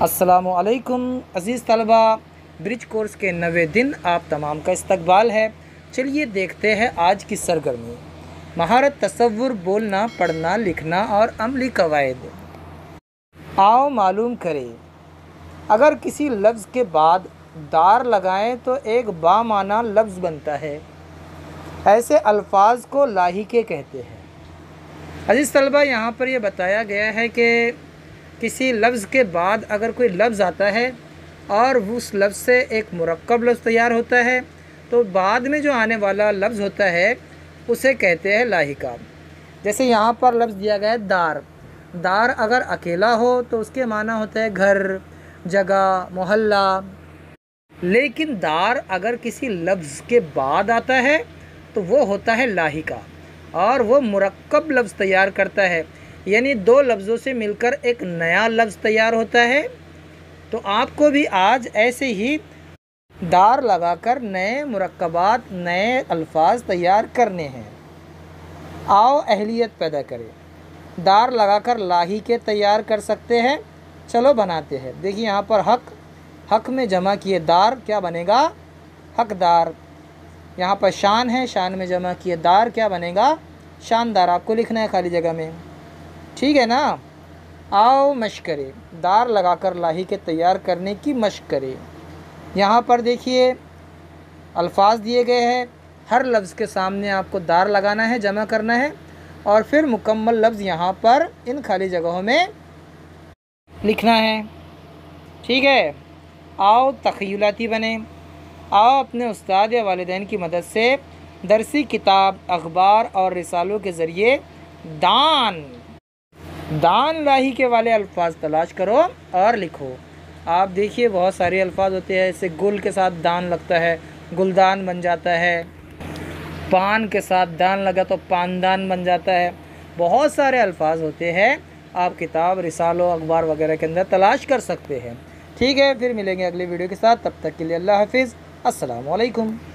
अस्सलामुअलैकुम अज़ीज़ तलबा, bridge course के 90 दिन आप तमाम का इस्तकबाल है। चलिए देखते हैं आज की सरगर्मी। महारत, तसव्वुर, बोलना, पढ़ना, लिखना और अमली कवायद। आओ मालूम करें, अगर किसी लफ्ज़ के बाद दार लगाएं तो एक बामाना लफ्ज़ बनता है। ऐसे अल्फाज को लाहिके कहते हैं। अज़ीज़ तलबा, यहाँ पर यह बताया गया है कि किसी लफ्ज़ के बाद अगर कोई लफ्ज़ आता है और उस लफ्ज़ से एक मुरक्कब लफ्ज़ तैयार होता है तो बाद में जो आने वाला लफ्ज़ होता है उसे कहते हैं लाहिका। जैसे यहाँ पर लफ्ज़ दिया गया है दार। दार अगर अकेला हो तो उसके माना होता है घर, जगह, मोहल्ला। लेकिन दार अगर किसी लफ्ज़ के बाद आता है तो वो होता है लाहिका और वो मुरक्कब लफ्ज़ तैयार करता है, यानी दो लफ्ज़ों से मिलकर एक नया लफ्ज़ तैयार होता है। तो आपको भी आज ऐसे ही दार लगाकर नए मुरक्कबात, नए अल्फाज तैयार करने हैं। आओ अहलियत पैदा करें। दार लगाकर लाहिके तैयार कर सकते हैं। चलो बनाते हैं। देखिए यहाँ पर हक में जमा किए दार क्या बनेगा? हकदार। यहाँ पर शान है, शान में जमा किए दार क्या बनेगा? शानदार। आपको लिखना है खाली जगह में, ठीक है ना। आओ मश्क करें, दार लगाकर लाहिके तैयार करने की मश्क करें। यहाँ पर देखिए अल्फाज दिए गए हैं, हर लफ्ज़ के सामने आपको दार लगाना है, जमा करना है और फिर मुकम्मल लफ्ज़ यहाँ पर इन खाली जगहों में लिखना है, ठीक है। आओ तख़य्युलाती बने। आओ अपने उस्ताद या वालिदैन की मदद से दरसी किताब, अखबार और रिसालों के ज़रिए दान लाहिके वाले अल्फाज तलाश करो और लिखो। आप देखिए बहुत सारे अल्फाज होते हैं। जैसे गुल के साथ दान लगता है, गुलदान बन जाता है। पान के साथ दान लगा तो पानदान बन जाता है। बहुत सारे अल्फाज होते हैं, आप किताब, रिसालों, अखबार वगैरह के अंदर तलाश कर सकते हैं, ठीक है। फिर मिलेंगे अगली वीडियो के साथ, तब तक के लिए अल्लाह हाफिज़। अस्सलामु अलैकुम।